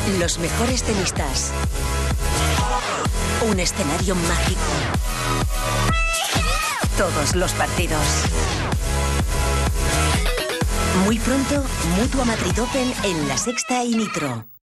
Los mejores tenistas. Un escenario mágico. Todos los partidos. Muy pronto, Mutua Madrid Open en La Sexta y Nitro.